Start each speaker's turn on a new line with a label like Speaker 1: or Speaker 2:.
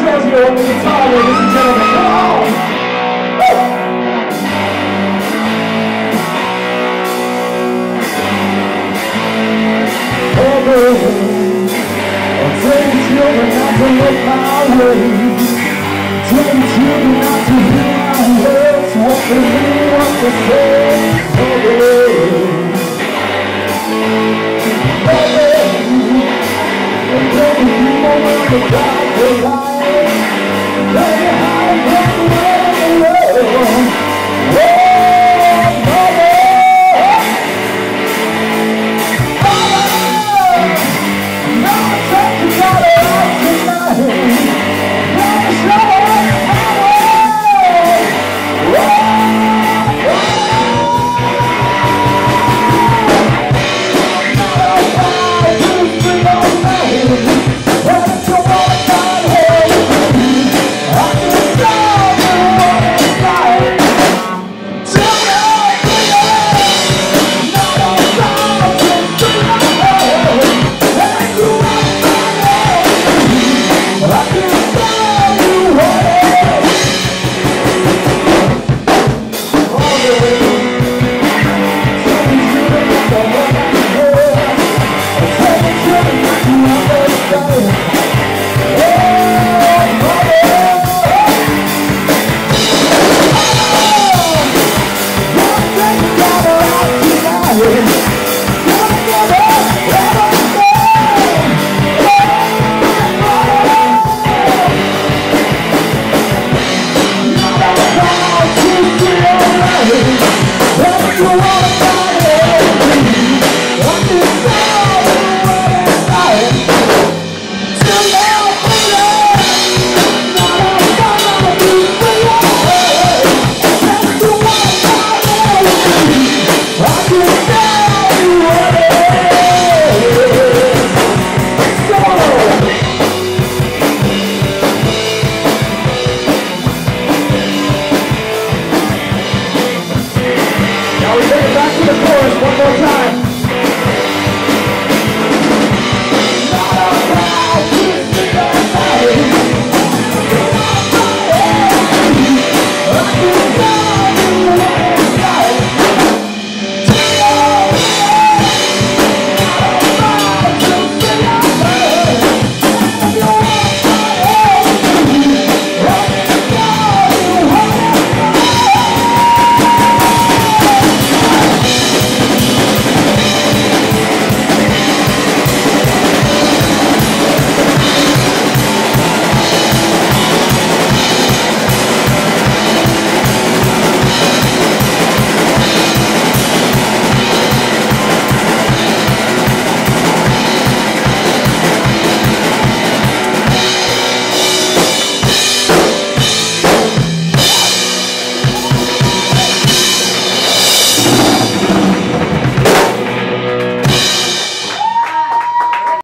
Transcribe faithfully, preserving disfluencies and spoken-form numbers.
Speaker 1: Sergio on the guitar, ladies and gentlemen. Come on! Oh, baby, I'll take the children not to look my way. Take the children not to hear my words, what they really want to say. Oh, baby, oh, baby, and baby, you know when the dark is light. Baby, how to get away.